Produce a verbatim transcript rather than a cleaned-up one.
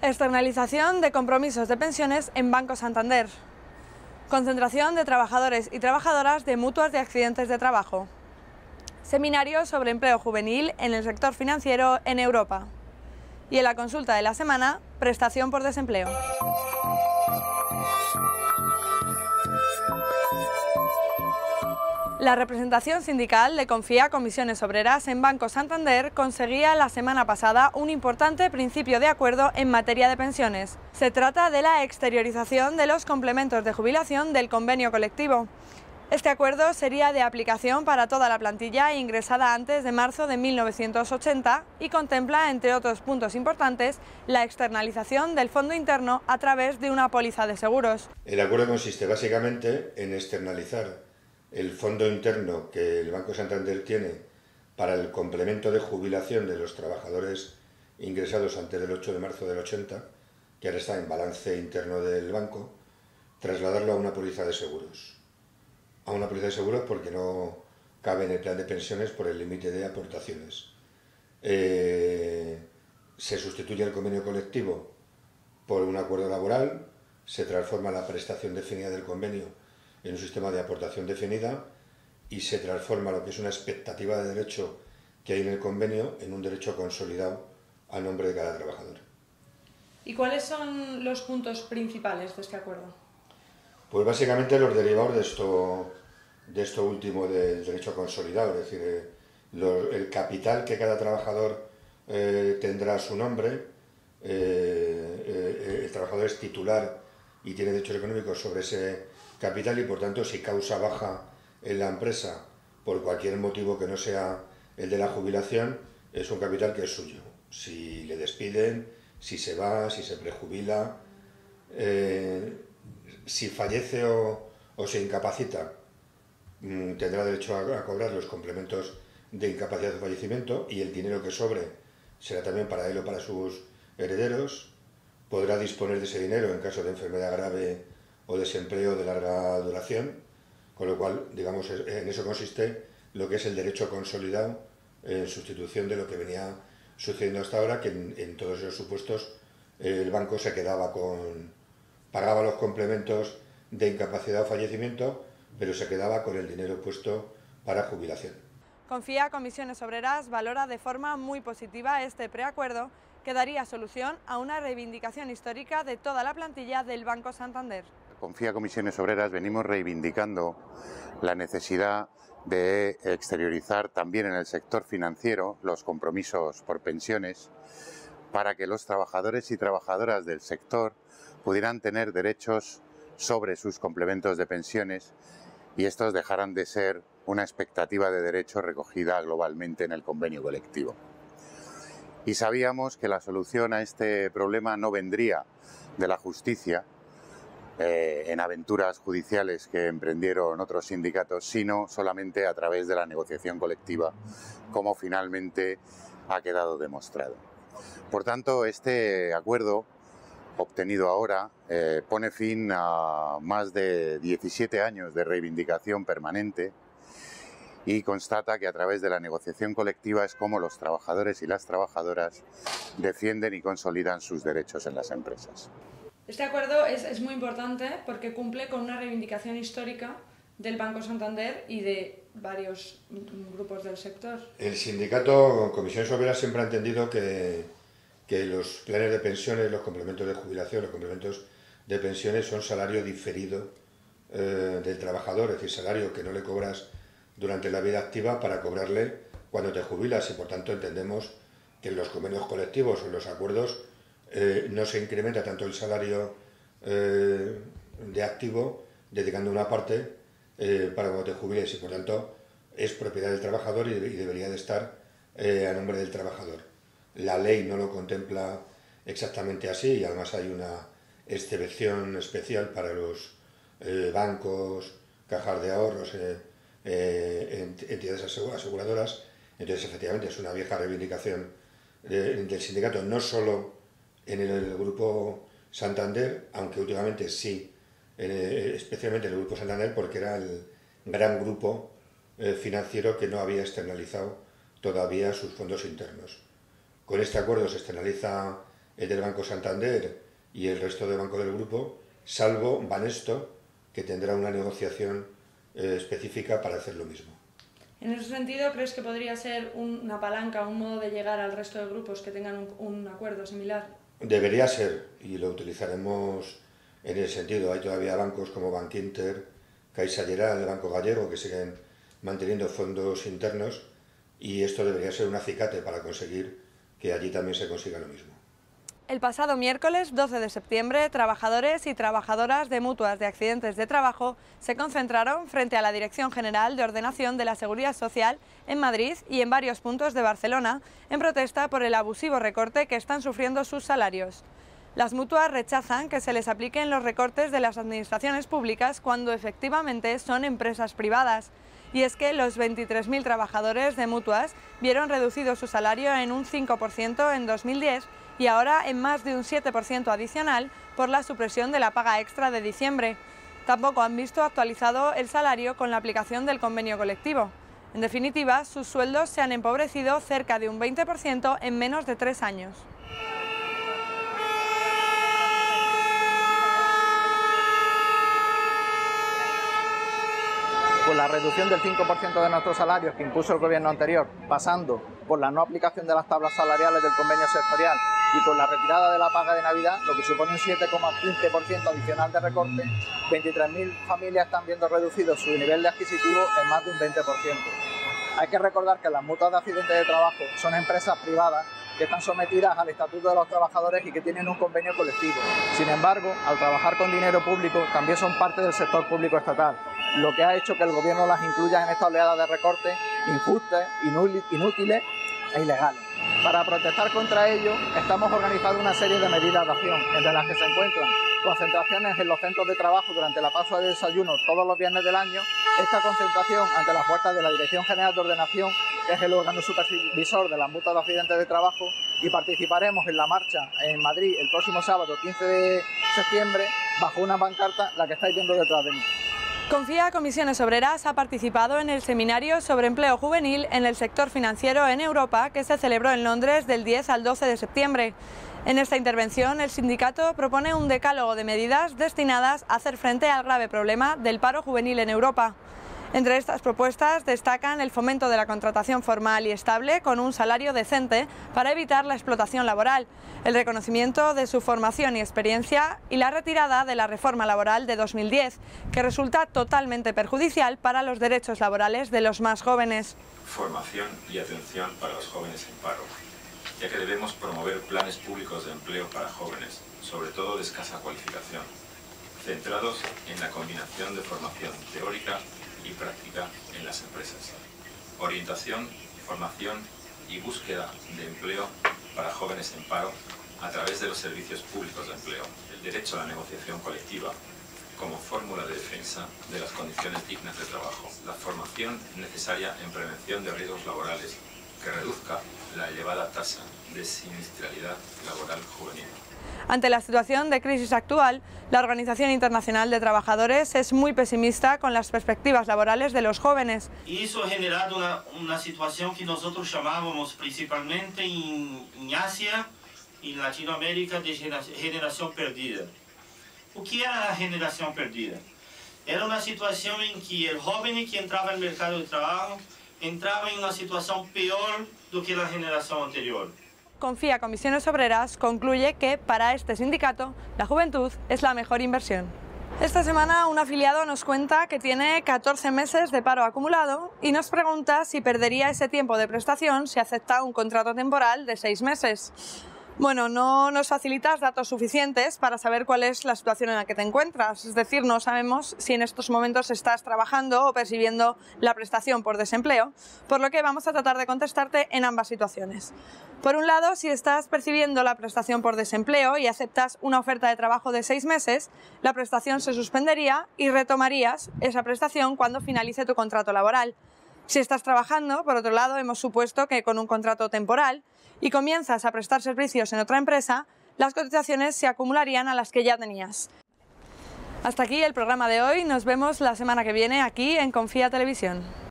Externalización de compromisos de pensiones en Banco Santander. Concentración de trabajadores y trabajadoras de mutuas de accidentes de trabajo. Seminario sobre empleo juvenil en el sector financiero en Europa. Y en la consulta de la semana, prestación por desempleo. La representación sindical de Confía Comisiones Obreras en Banco Santander conseguía la semana pasada un importante principio de acuerdo en materia de pensiones. Se trata de la exteriorización de los complementos de jubilación del convenio colectivo. Este acuerdo sería de aplicación para toda la plantilla ingresada antes de marzo de mil novecientos ochenta y contempla, entre otros puntos importantes, la externalización del fondo interno a través de una póliza de seguros. El acuerdo consiste básicamente en externalizar el fondo interno que el Banco Santander tiene para el complemento de jubilación de los trabajadores ingresados antes del ocho de marzo del ochenta, que ahora está en balance interno del banco, trasladarlo a una póliza de seguros. A una póliza de seguros porque no cabe en el plan de pensiones por el límite de aportaciones. Eh, se sustituye el convenio colectivo por un acuerdo laboral, se transforma la prestación definida del convenio en un sistema de aportación definida y se transforma lo que es una expectativa de derecho que hay en el convenio en un derecho consolidado a nombre de cada trabajador. ¿Y cuáles son los puntos principales de este acuerdo? Pues básicamente los derivados de esto, de esto último del derecho consolidado, es decir, eh, lo, el capital que cada trabajador eh, tendrá a su nombre, eh, eh, el trabajador es titular y tiene derechos económicos sobre ese capital y por tanto si causa baja en la empresa por cualquier motivo que no sea el de la jubilación, es un capital que es suyo. Si le despiden, si se va, si se prejubila, eh, si fallece o, o se incapacita, mmm, tendrá derecho a, a cobrar los complementos de incapacidad o fallecimiento y el dinero que sobre será también para él o para sus herederos. Podrá disponer de ese dinero en caso de enfermedad grave o desempleo de larga duración, con lo cual, digamos, en eso consiste lo que es el derecho consolidado en sustitución de lo que venía sucediendo hasta ahora, que en, en todos esos supuestos el banco se quedaba con, pagaba los complementos de incapacidad o fallecimiento, pero se quedaba con el dinero puesto para jubilación. Confía Comisiones Obreras valora de forma muy positiva este preacuerdo que daría solución a una reivindicación histórica de toda la plantilla del Banco Santander. Confía Comisiones Obreras venimos reivindicando la necesidad de exteriorizar también en el sector financiero los compromisos por pensiones para que los trabajadores y trabajadoras del sector pudieran tener derechos sobre sus complementos de pensiones y estos dejaran de ser una expectativa de derecho recogida globalmente en el convenio colectivo. Y sabíamos que la solución a este problema no vendría de la justicia, Eh, en aventuras judiciales que emprendieron otros sindicatos, sino solamente a través de la negociación colectiva, como finalmente ha quedado demostrado. Por tanto, este acuerdo obtenido ahora eh, pone fin a más de diecisiete años de reivindicación permanente y constata que a través de la negociación colectiva es como los trabajadores y las trabajadoras defienden y consolidan sus derechos en las empresas. Este acuerdo es, es muy importante porque cumple con una reivindicación histórica del Banco Santander y de varios grupos del sector. El sindicato Comisiones Obreras siempre ha entendido que, que los planes de pensiones, los complementos de jubilación, los complementos de pensiones son salario diferido eh, del trabajador, es decir, salario que no le cobras durante la vida activa para cobrarle cuando te jubilas y por tanto entendemos que en los convenios colectivos o en los acuerdos Eh, no se incrementa tanto el salario eh, de activo, dedicando una parte eh, para cuando te jubiles y por tanto es propiedad del trabajador y, y debería de estar eh, a nombre del trabajador. La ley no lo contempla exactamente así y además hay una excepción especial para los eh, bancos, cajas de ahorros, eh, eh, entidades aseguradoras. Entonces efectivamente es una vieja reivindicación de, del sindicato, no solo en el grupo Santander, aunque últimamente sí, eh, especialmente en el grupo Santander, porque era el gran grupo eh, financiero que no había externalizado todavía sus fondos internos. Con este acuerdo se externaliza el del Banco Santander y el resto de bancos del grupo, salvo Banesto, que tendrá una negociación eh, específica para hacer lo mismo. En ese sentido, ¿crees que podría ser una palanca, un modo de llegar al resto de grupos que tengan un, un acuerdo similar? Debería ser, y lo utilizaremos en ese sentido. Hay todavía bancos como Bankinter, Caixa Geral, el Banco Gallego, que siguen manteniendo fondos internos, y esto debería ser un acicate para conseguir que allí también se consiga lo mismo. El pasado miércoles doce de septiembre, trabajadores y trabajadoras de mutuas de accidentes de trabajo se concentraron frente a la Dirección General de Ordenación de la Seguridad Social en Madrid y en varios puntos de Barcelona en protesta por el abusivo recorte que están sufriendo sus salarios. Las mutuas rechazan que se les apliquen los recortes de las administraciones públicas cuando efectivamente son empresas privadas. Y es que los veintitrés mil trabajadores de mutuas vieron reducido su salario en un cinco por ciento en dos mil diez y ahora en más de un siete por ciento adicional por la supresión de la paga extra de diciembre. Tampoco han visto actualizado el salario con la aplicación del convenio colectivo. En definitiva, sus sueldos se han empobrecido cerca de un veinte por ciento en menos de tres años. Pues la reducción del cinco por ciento de nuestros salarios que impuso el gobierno anterior, pasando por la no aplicación de las tablas salariales del convenio sectorial y con la retirada de la paga de Navidad, lo que supone un siete coma quince por ciento adicional de recorte, veintitrés mil familias están viendo reducido su nivel de adquisitivo en más de un veinte por ciento. Hay que recordar que las mutuas de accidentes de trabajo son empresas privadas que están sometidas al Estatuto de los Trabajadores y que tienen un convenio colectivo. Sin embargo, al trabajar con dinero público, también son parte del sector público estatal, lo que ha hecho que el gobierno las incluya en esta oleada de recortes injustas, inútiles e ilegales. Para protestar contra ello, estamos organizando una serie de medidas de acción, entre las que se encuentran concentraciones en los centros de trabajo durante la pausa de desayuno todos los viernes del año, esta concentración ante las puertas de la Dirección General de Ordenación, que es el órgano supervisor de las mutuas de accidentes de trabajo, y participaremos en la marcha en Madrid el próximo sábado quince de septiembre bajo una pancarta, la que estáis viendo detrás de mí. Confía Comisiones Obreras ha participado en el seminario sobre empleo juvenil en el sector financiero en Europa que se celebró en Londres del diez al doce de septiembre. En esta intervención, el sindicato propone un decálogo de medidas destinadas a hacer frente al grave problema del paro juvenil en Europa. Entre estas propuestas destacan el fomento de la contratación formal y estable con un salario decente para evitar la explotación laboral, el reconocimiento de su formación y experiencia y la retirada de la reforma laboral de dos mil diez, que resulta totalmente perjudicial para los derechos laborales de los más jóvenes. Formación y atención para los jóvenes en paro, ya que debemos promover planes públicos de empleo para jóvenes, sobre todo de escasa cualificación, centrados en la combinación de formación teórica y práctica en las empresas. Orientación, formación y búsqueda de empleo para jóvenes en paro a través de los servicios públicos de empleo. El derecho a la negociación colectiva como fórmula de defensa de las condiciones dignas de trabajo. La formación necesaria en prevención de riesgos laborales que reduzca la elevada tasa de siniestralidad laboral juvenil. Ante la situación de crisis actual, la Organización Internacional de Trabajadores es muy pesimista con las perspectivas laborales de los jóvenes. Y eso ha generado una, una situación que nosotros llamábamos principalmente en, en Asia y en Latinoamérica de generación perdida. ¿Qué era la generación perdida? Era una situación en que el joven que entraba al mercado de trabajo entraba en una situación peor do que la generación anterior. Confía Comisiones Obreras concluye que para este sindicato la juventud es la mejor inversión. Esta semana un afiliado nos cuenta que tiene catorce meses de paro acumulado y nos pregunta si perdería ese tiempo de prestación si acepta un contrato temporal de seis meses. Bueno, no nos facilitas datos suficientes para saber cuál es la situación en la que te encuentras, es decir, no sabemos si en estos momentos estás trabajando o percibiendo la prestación por desempleo, por lo que vamos a tratar de contestarte en ambas situaciones. Por un lado, si estás percibiendo la prestación por desempleo y aceptas una oferta de trabajo de seis meses, la prestación se suspendería y retomarías esa prestación cuando finalice tu contrato laboral. Si estás trabajando, por otro lado, hemos supuesto que con un contrato temporal y comienzas a prestar servicios en otra empresa, las cotizaciones se acumularían a las que ya tenías. Hasta aquí el programa de hoy. Nos vemos la semana que viene aquí en Confía Televisión.